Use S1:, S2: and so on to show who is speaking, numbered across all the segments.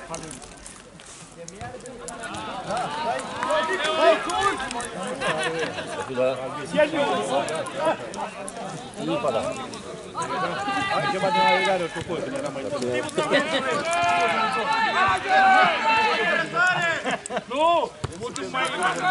S1: Ceva de la legare cu col, când era mai nu! Mulțumesc mai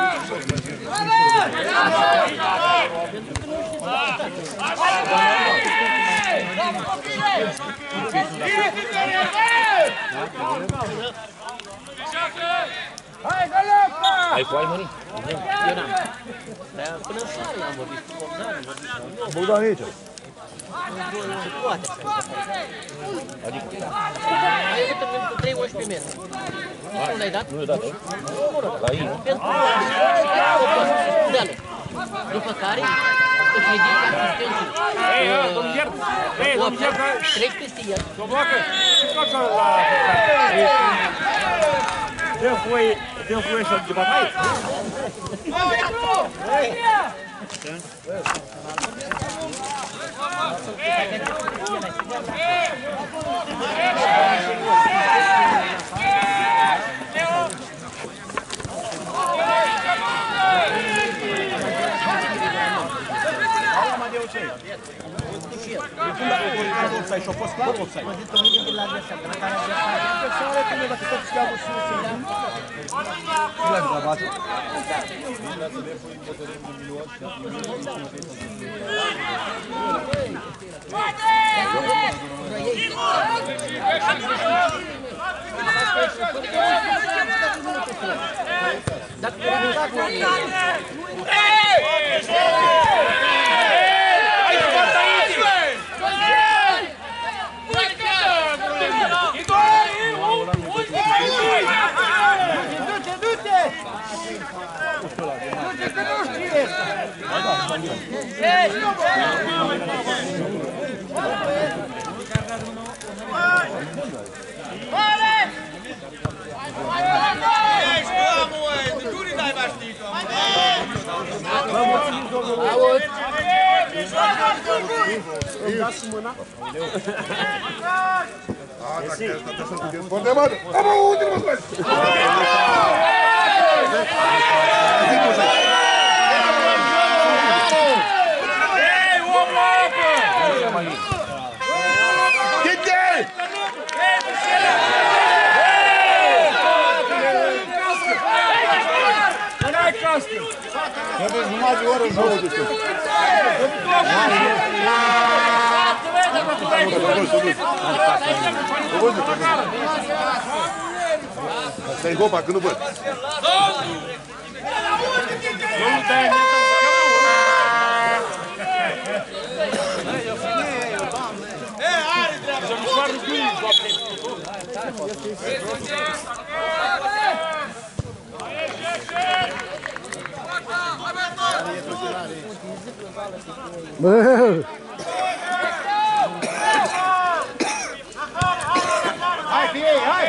S1: hai, galopa!
S2: Ai cu ai, Mărin?
S3: Eu n-am. Dar până în soare am vorbit cu Bogdan, am vorbit cu Bogdan.
S2: Bogdan e aici.
S3: Se poate să adică? Ai avut cu 3-11 metri. Nu l-ai dat?
S2: Nu i-ai dat, la ei, nu?
S3: Pentru după care îți ridici asistentul. Treci peste el.
S1: Deu voie să-l de bătaie? Offside și-a fost clar offside. Trebuie jumătate de oră nouă de știu. Asta e hopa, că nu văd. Hai, fie, hai!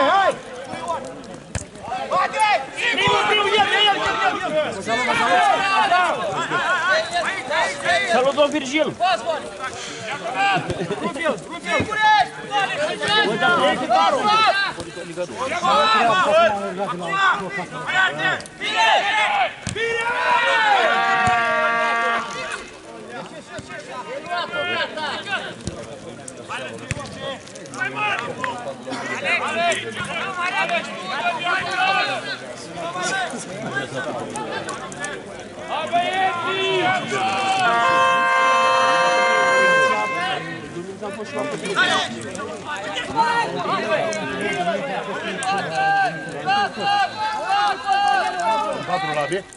S2: Salut, domn Virgil!
S1: Patru la B.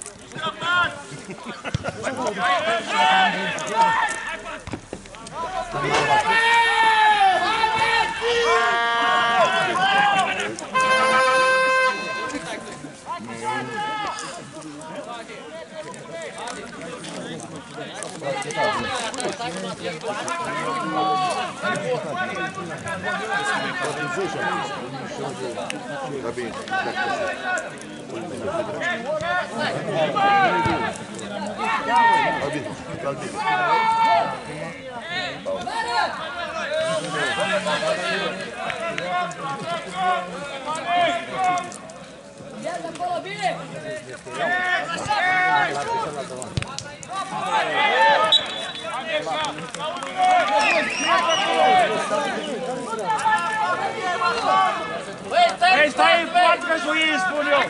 S2: Ei, stai în față că să iei, spun eu!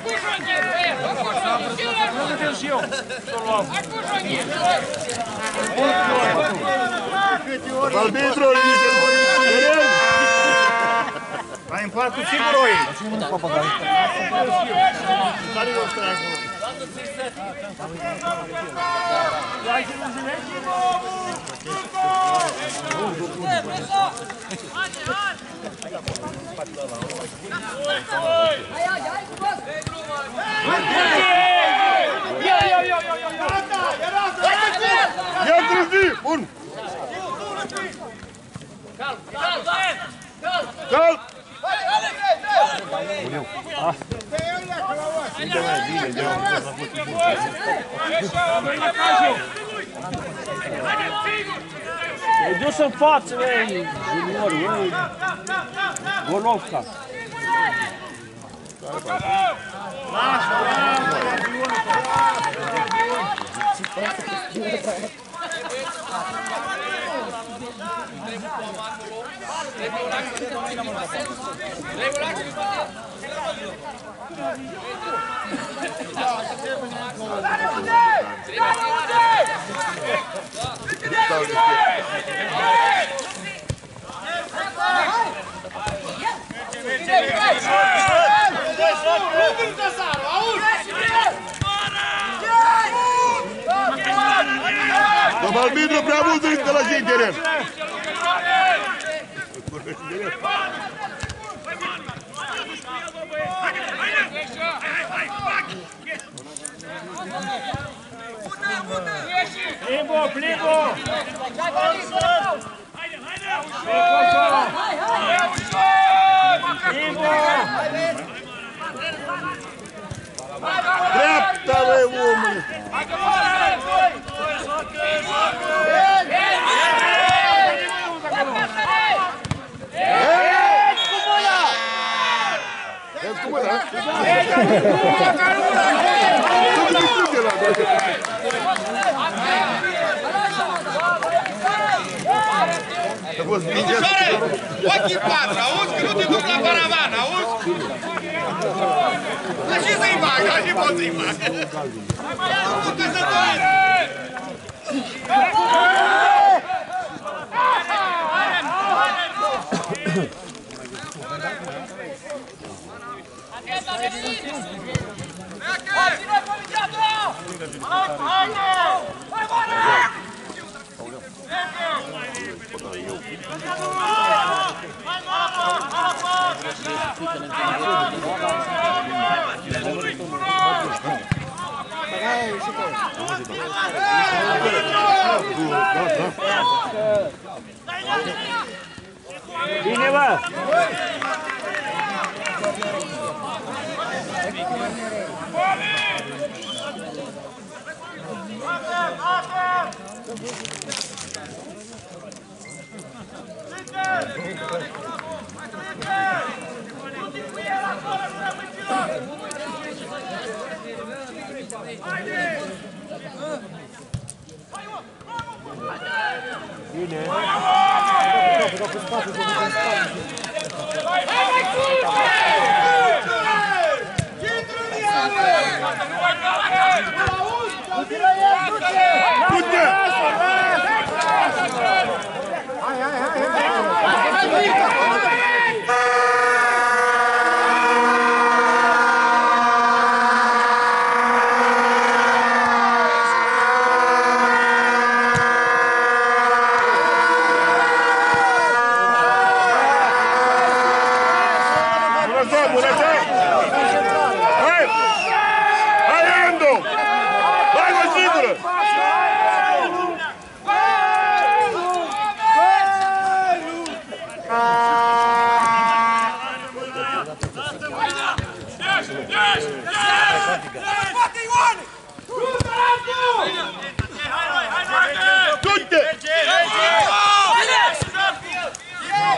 S2: Nu vedeți și eu! Să-l luăm!
S1: Arbitru, mai îmi fac cu sigur oi. Ia trezi, bun! Calm!
S2: E dus în față, băi, juniorul, băi, Golovca.
S1: Domnul arbitru, prea mult de la zi, teren!
S2: Plimbo, plimbo!
S1: Dreapta, băi, omule! Cu mâna!
S4: Ochii în față, auzi că nu te duc la paravan, auzi? Dar și să-i bag, dar și pot să-i bag. Nu te sătorești!
S2: Bine, bă! Bine!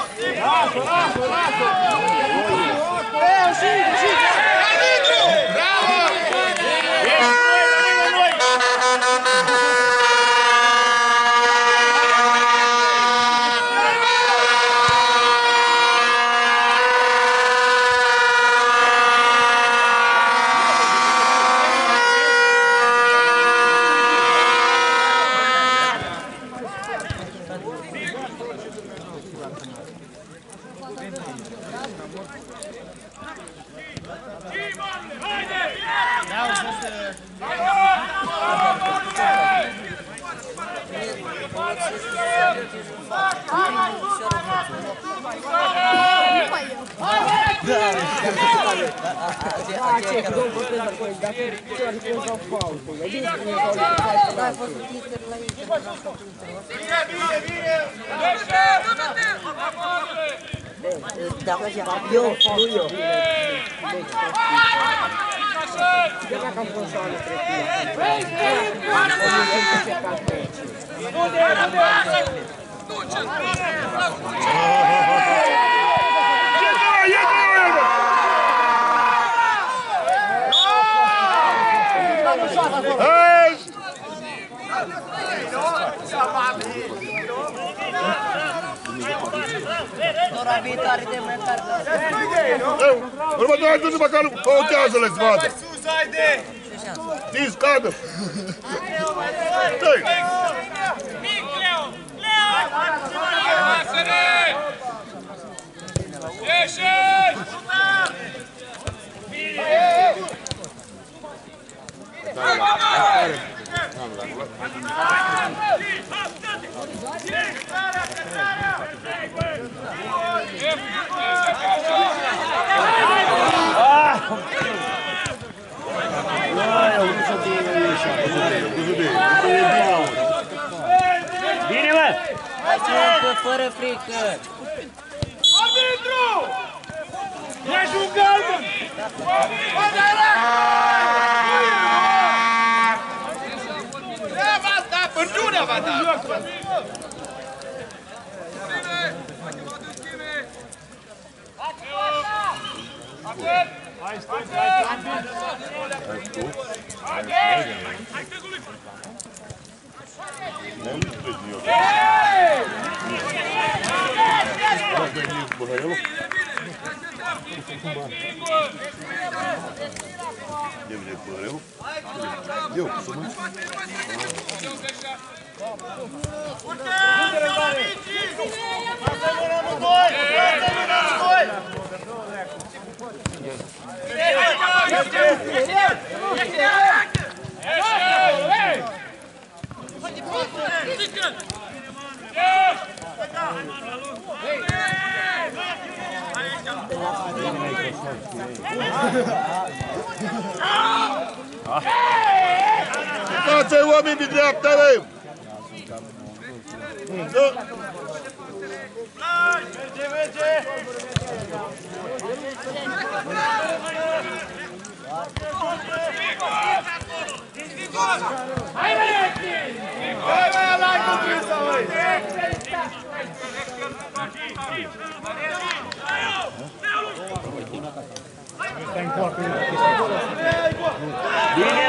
S2: Bravo!
S3: Eu, nu eu. Ora viitoare de măcar.
S1: Următoarea dată măcar o ceasă le-ți vadă.
S4: Sus, haide!
S1: Tii, scadă! Stai!
S4: Mic, Leo! Leo! Lasă-ne! Ieși!
S2: Bine, mă!
S3: Fără frică.
S4: Arbitru! Ești un galben! Treaba asta, părciunea va da!
S2: Hai, stai, stai!
S1: Eu, să nu... Dați-i oameni de dreapta, băi!
S2: Merge, merge!
S4: Hai, băi, ăla-i cu prisa, băi!
S2: Bine,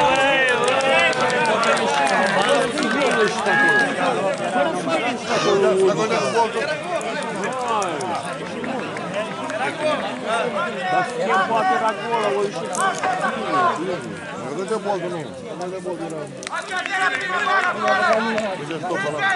S2: dar schimb poate era acolo, o ieșit.
S1: Nu de boltă, nu. Nu de boltă, era... Uite, stop ăla.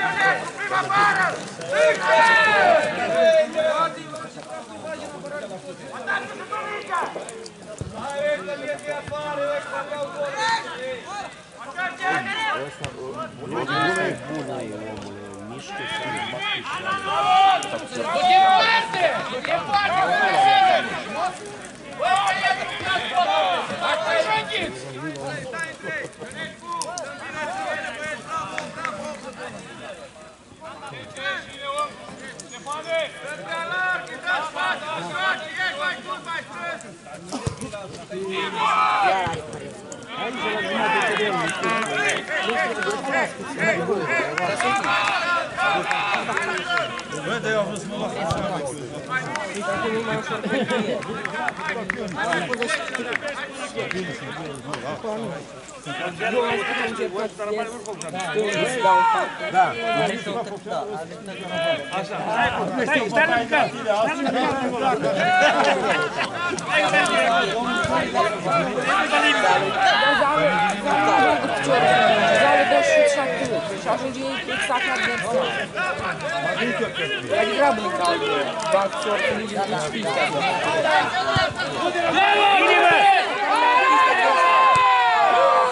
S5: Și ajunge exact la adversar. Mai degrabă nu dau bat sorți nici de spița.
S2: Inima!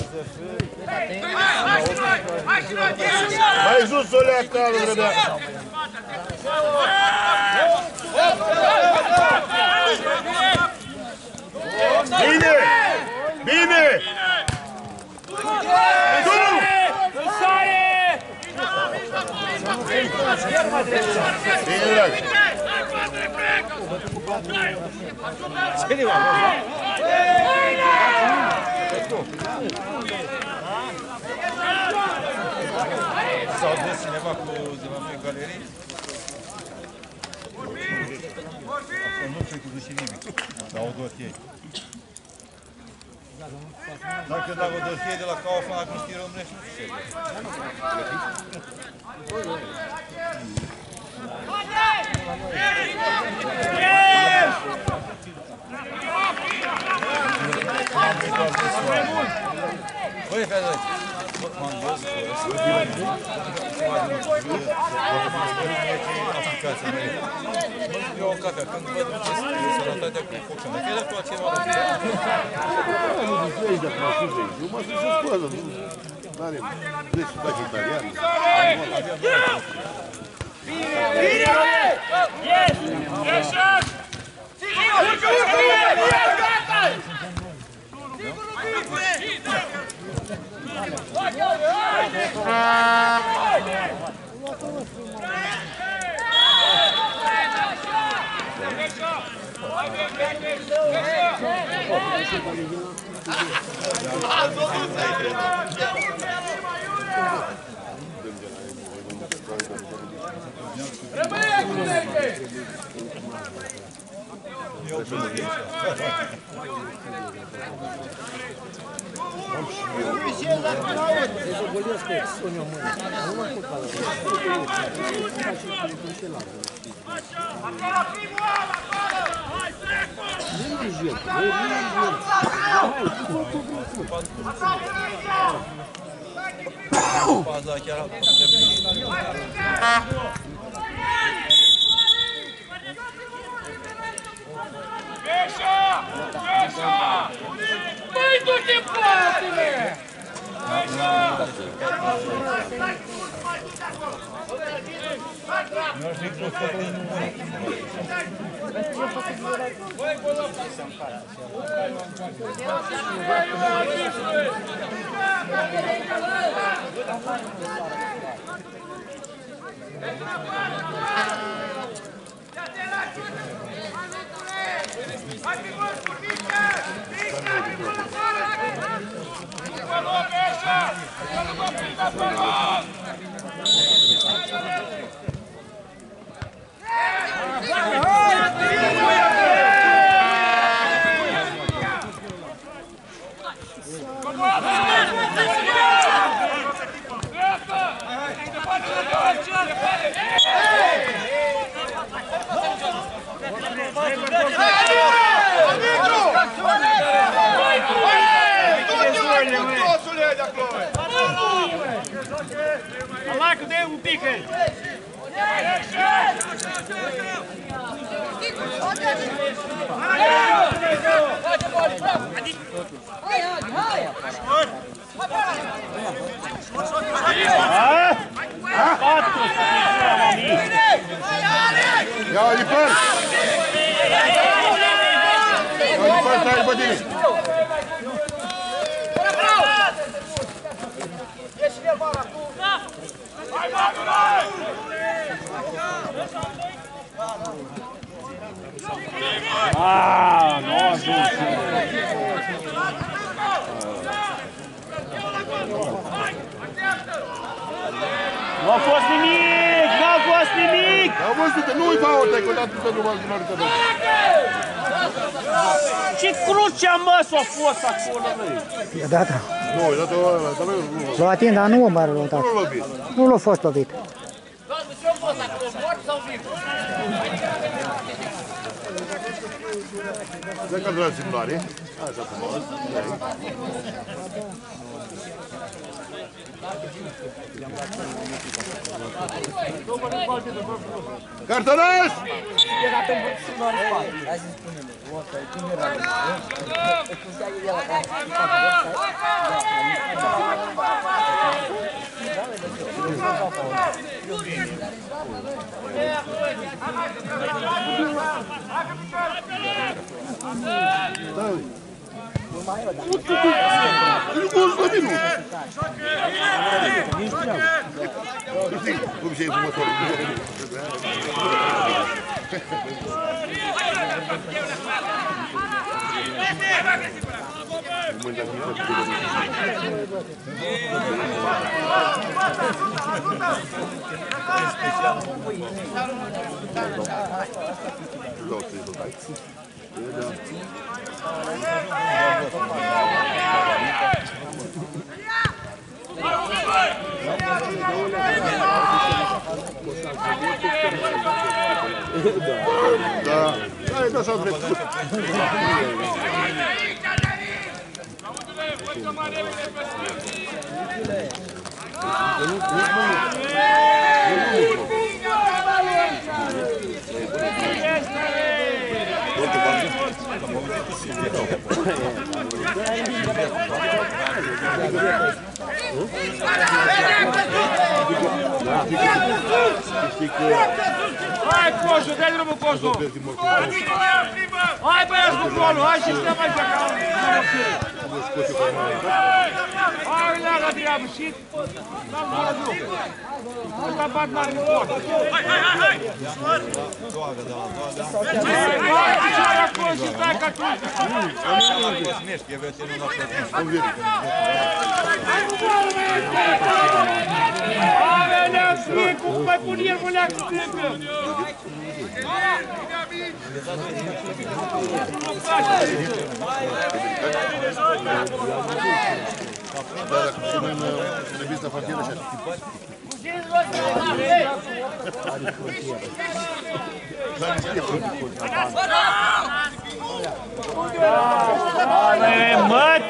S1: Mai sus să le acală, vedea. Bine! Bine! Bine, drag!
S6: S-au dus cineva cu de la noi galerii? Nu știu cu duși nimic, la o dosie. Dacă dau o dosie de la Kaufman, acum știi românești, nu știu ce. Băi, fete, m-am văzut aplicația mea. Eu o cafea, când văd ce scrie, sănătatea cu foc, mă chiar cu altceva de fie.
S1: Nu, nu știu aici de acum, eu mă sunt și scoală, nu are 10 taci italian.
S6: Baza chiar
S2: Băi, du-te în platele! Alacă, dă un pic!
S1: Ia Alipar! Alipar, stai după tine!
S2: Ah, nu ajuns! Nu a fost nimic! Nu a fost nimic!
S1: Am văzut, nu uita ori, că odată să nu m-am zis că
S2: Ce crucea, mă, s-a fost acolo, băi!
S7: E data.
S1: nu, e dată ăla, dar nu
S7: L-a atins, dar nu m-a luat.
S1: l-a lovit.
S7: Nu l-a fost lovit.
S1: Vezi că la simulare, așa frumos. Cartonaș!
S5: Era pe vârful doar în spate. Hai să spunem. Ăsta e cum era. Îți pusea el la care se facă
S1: Nu poți la minut! Știi cum și-ai fumătorul? Da, hai da să-l vreți.
S2: Hai, Coșu, dai drumul, Coșu! Hai, băiați cu golul, hai și stă mai joacă! Hai, leagă treabă și... N-am gură drum! Ăsta bat mare în pot! Hai!
S6: Doagă de la doagă.
S2: Hai, picioarea, Coșu, stai ca tu!
S6: Așa la Cosmești, eu văd nu la Cosmești.
S2: Hai, leagă, cum mai pun el, mă leagă, stângă!
S1: Revista partidă așa.
S2: Hai, măt!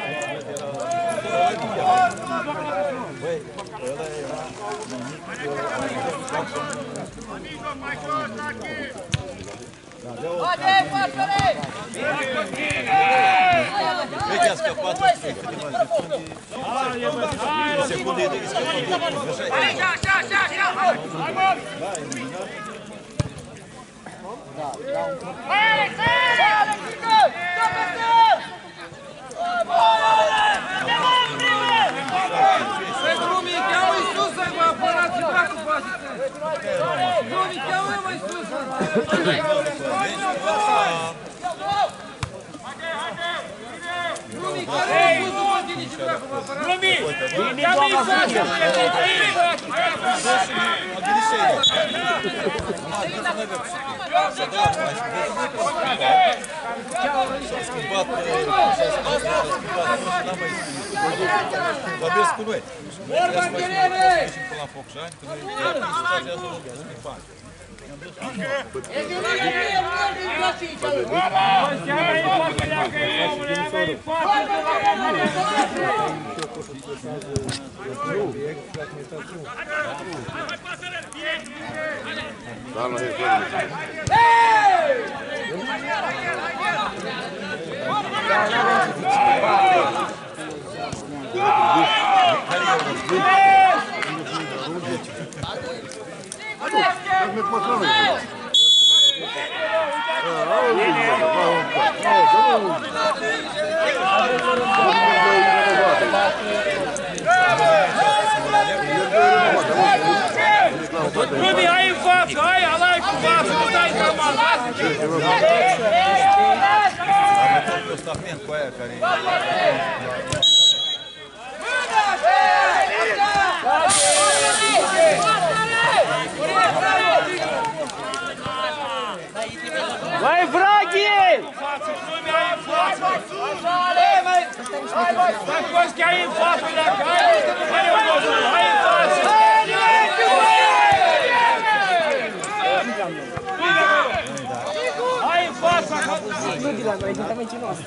S6: Vedi, a scăpat o secundă de scăpat. Vorbesc cu noi. Vorba în Gherene! Până la Focșani, când e să schimbare.
S2: Rumi, hai în față, hai, alai cu față, nu dai cam
S6: Am stament cu aia care...
S2: Vai, Vraghi! Vai, coisa que aí em față, da cara! Vai, hai în față! Hai în față!
S5: Nu de la noi, din tamentii noastre.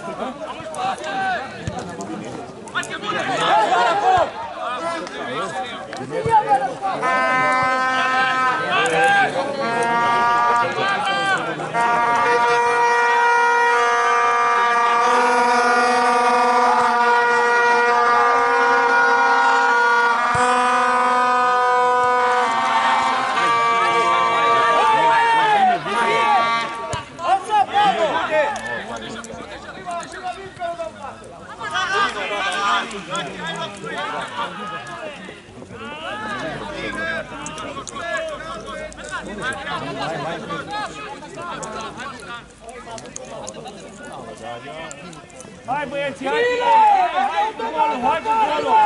S2: Hai băieții, hai cu golul, hai cu golul!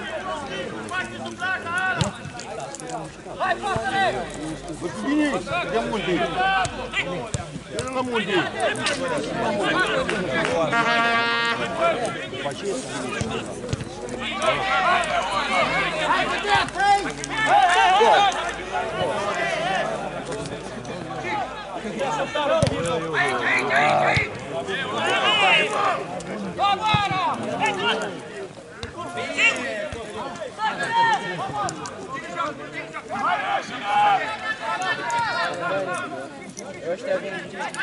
S2: Hai, frate!
S1: Bine, ia munte! Ia la munte!
S2: Hai,
S5: Ăștia vin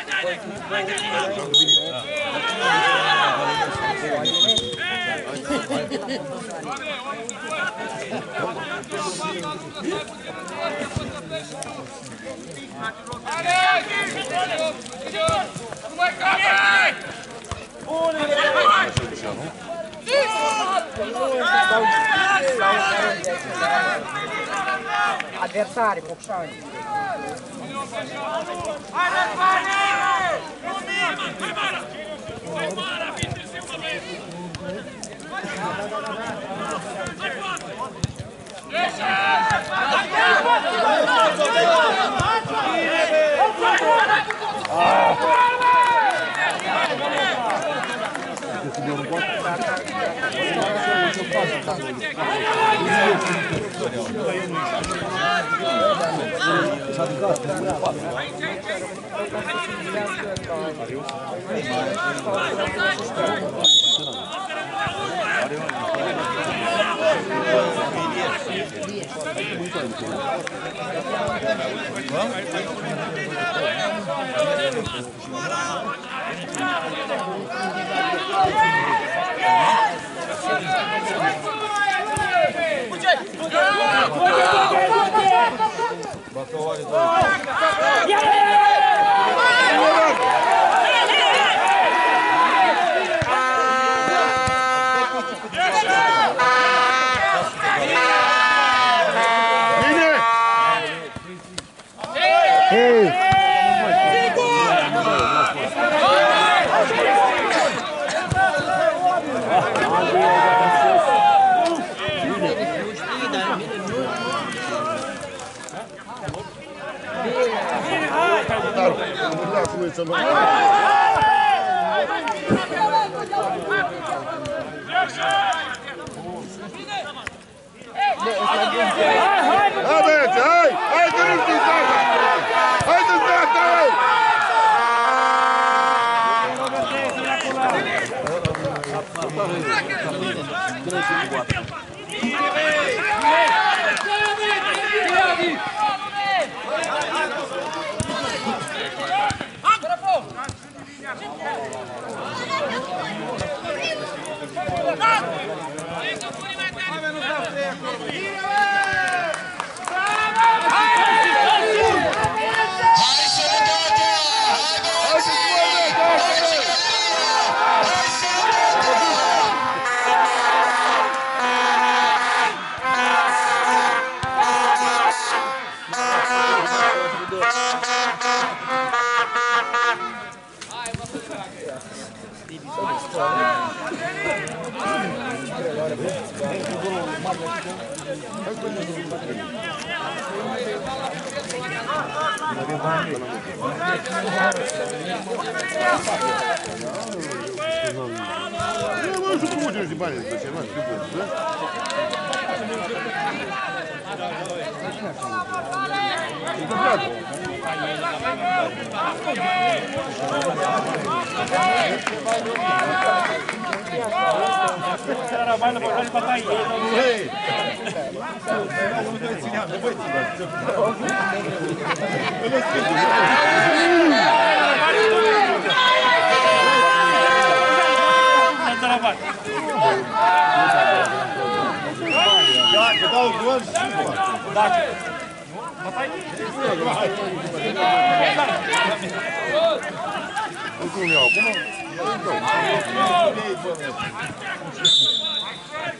S5: adversari, Focșani.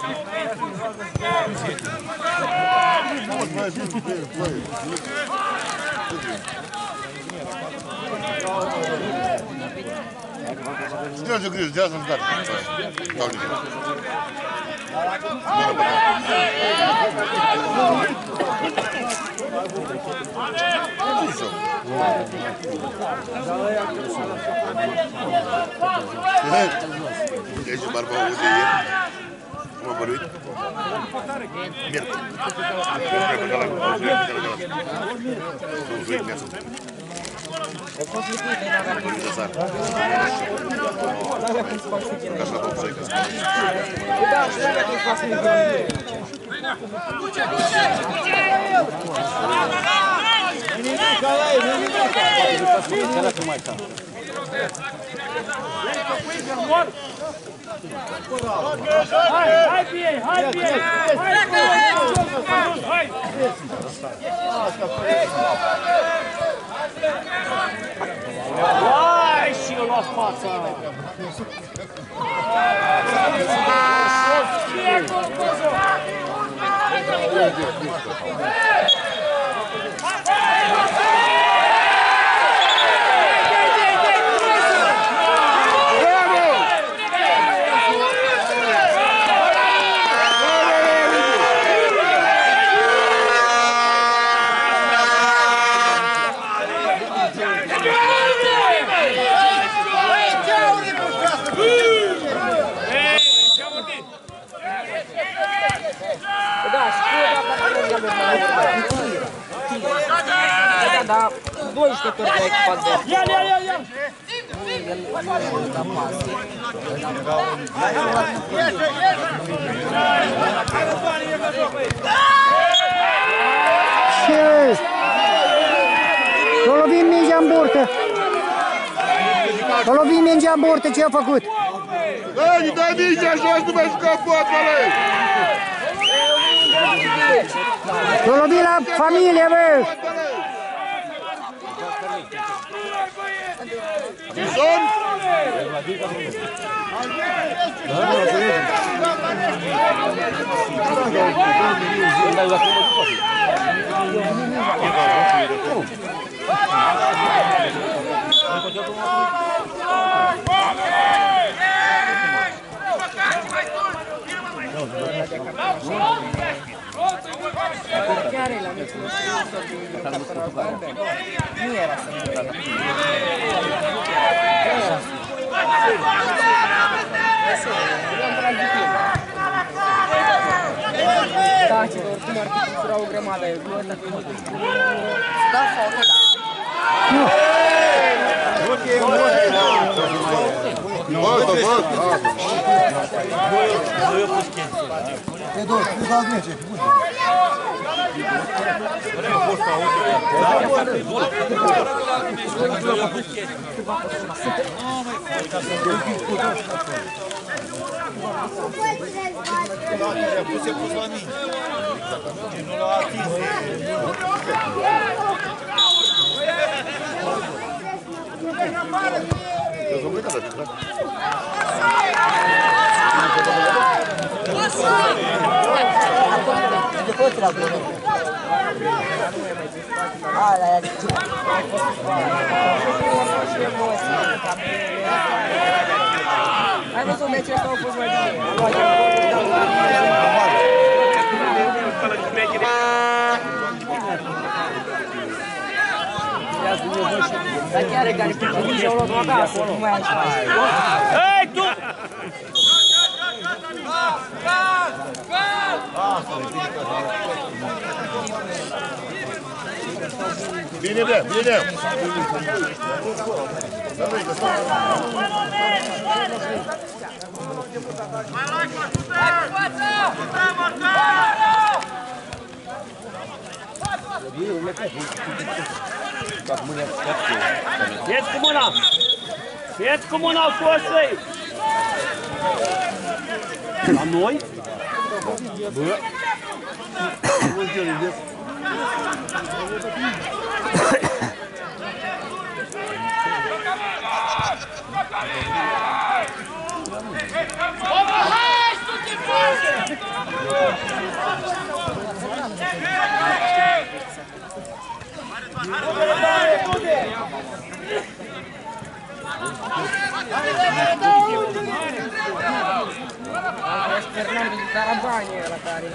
S1: Strânge grijă, de asta-mi dat. Dau nimic. Deci, barba aude ieri. Cum a băruit? Miercuri.
S3: O fost lipit, nu avea cum să sară.
S1: Așa tot zăică.
S3: Da, și nu avea cum să sară.
S2: Hai pe ei, hai pe ei! Hai! Hai și eu la fața!
S3: Da, 2 jucători de echipat de...
S2: Ia!
S3: El da pas.
S7: Ce? S-a lovit mingea în burtă. S-a lovit mingea în burtă, ce a făcut?
S1: Dă mingea jos, nu mai juca fotbal!
S7: S-a lovit la familie, bă!
S1: Bison?
S5: Chiar e la meciul nu era să da, ce oricum ar fi fura o grămadă. Da, focă, da.
S6: Se pus la mine. Nu l-a atins.
S5: Ai văzut meciul ăsta, au fost mai bine. Dar chiar e care cu mingea o luat acasă, nu mai așa.
S2: Hei, tu!
S1: Bine, bine!
S2: Vieți cu mâna! Vieți cu mâna cosei! La noi? Bă!
S5: Fernando de Tarabani la care.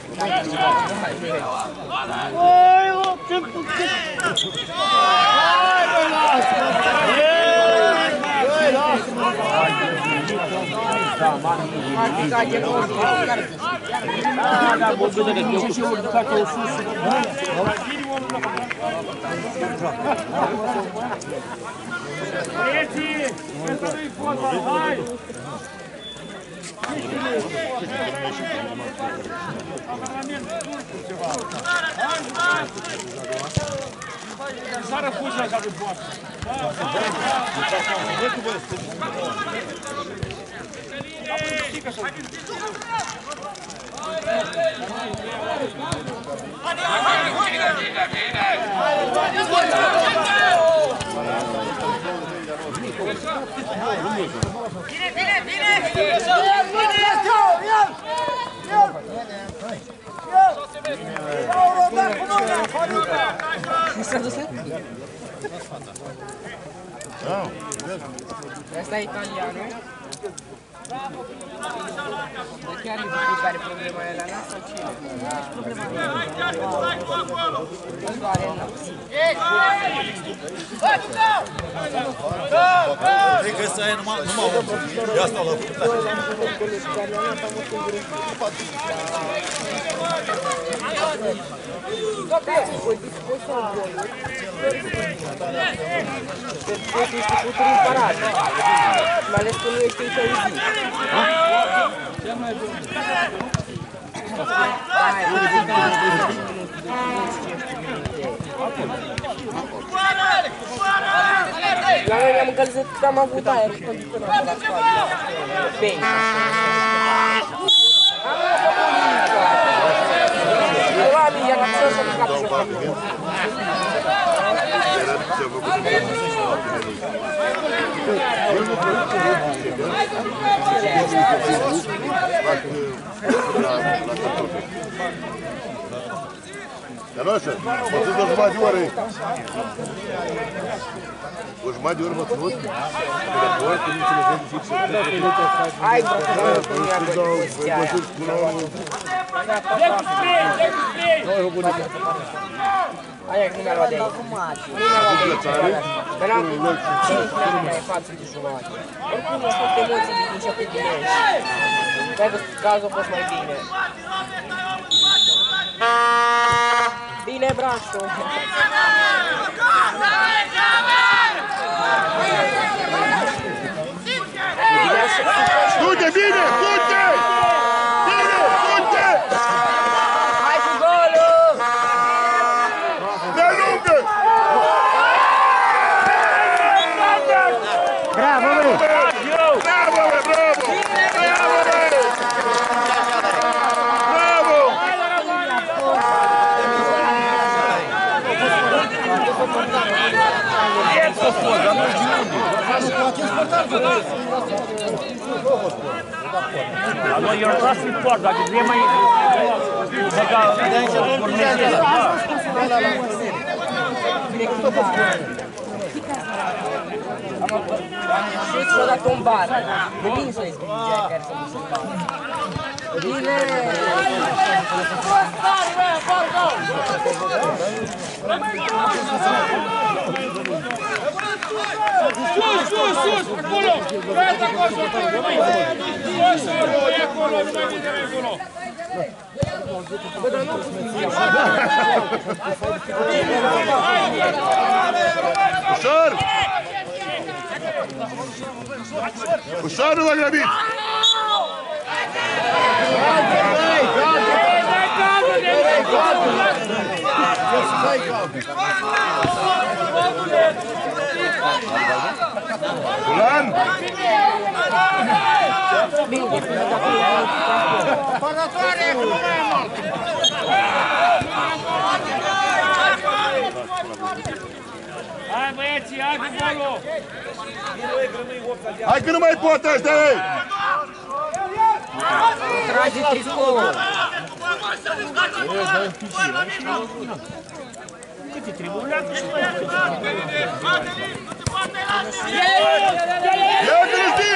S2: Sara fugi așa de poate.
S5: Asta e italiano. Chiar e care problema e la nas sau cine? Nu doare în nas.
S6: Cred că ăsta e numai unul. Eu stau la furtare.
S5: Este futuri imparate. Mai ales că nu este inteligent. La noi ne-am încălzit că am avut aer condiționat la școală. Bine. Oamenii i-am țăr să-mi capă și o
S1: Хорошо, вот это жмать горы. Вы жмать горы вот тут.
S5: Ai, brăzătorul, că nu-i acolo chestia aia. Aia că nu mi-a luat de aici. Nu mi-a luat de aici. Dar n-am 5 minute mai față de jumătate. Oricum, nu sunt emoții din început din ei. Cred că cazul a fost mai bine. Bine, Brașu!
S1: Du-te, bine! Du-te! Bine! Du-te!
S5: Hai cu golul!
S1: De lungă!
S7: Bravo, băi!
S1: Bravo, bă, bravo! Bravo!
S2: Allora io non so se importa che prima
S5: Și ți-o dat un bar. De bine să-i scrie care să nu se facă. Bine!
S2: Sus, acolo! Gata, acolo, e acolo, nu mai vine acolo!
S1: Ușor! Ușor, nu vă grăbiți! Ulan!
S2: Hai băieții, hai cu golul!
S1: Hai că nu mai pot ăștia, ei!
S5: Trage tricoul.
S2: Câte trebuie?
S1: Ia Cristi!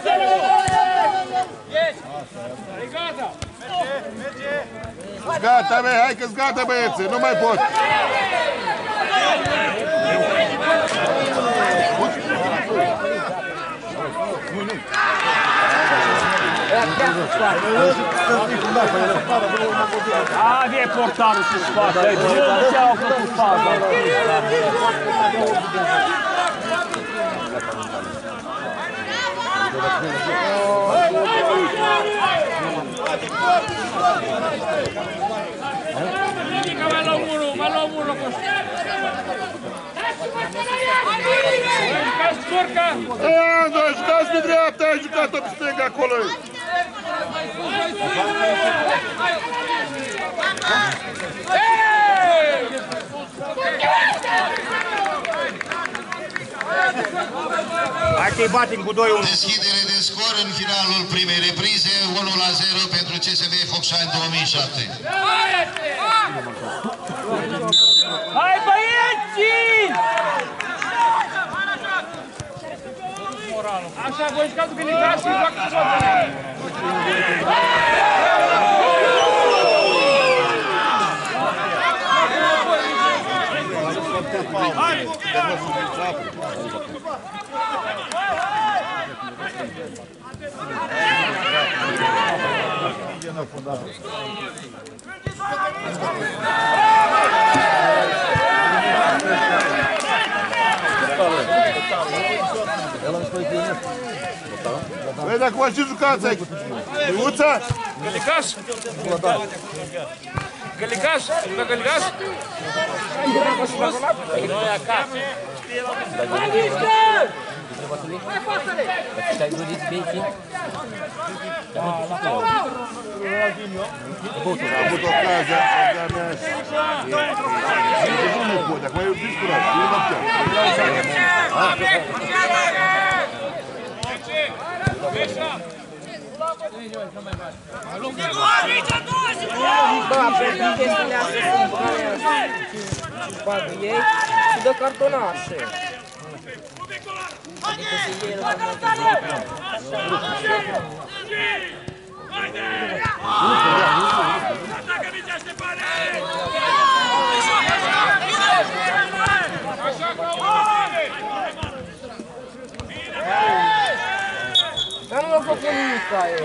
S1: Gata, băi, hai că-s gata, băiețe, nu mai pot.
S2: Avea portarul să scoată, ce-au făcut faza. Mai luăm unul cu
S1: Andrei, jucați pe dreapta, ai jucat-o pe stânga acolo.
S2: Hai că-i batem cu 2-1.
S4: Deschidere de scor în finalul primei reprize, 1-0 pentru CSM Focșani 2007.
S2: Hai băieții! Așa, voi jucați cu Ligaș și joacă cu
S1: Băi, dacă v-ați jucați aici. Miuța?
S2: Gălicaș? Gălicaș? Da Gălicaș? Noi acasă.
S5: Stai guriți beiții?
S1: A avut ocazia, nu pot, acum e discurat, e noaptea.
S5: Bă, pentru chestiile astea sunt bani și bagă ei și dă cartonașe. Adică se iei la dar nu l-a făcut nimic ca ei.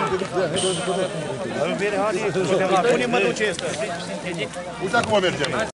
S1: Uite acum mergem.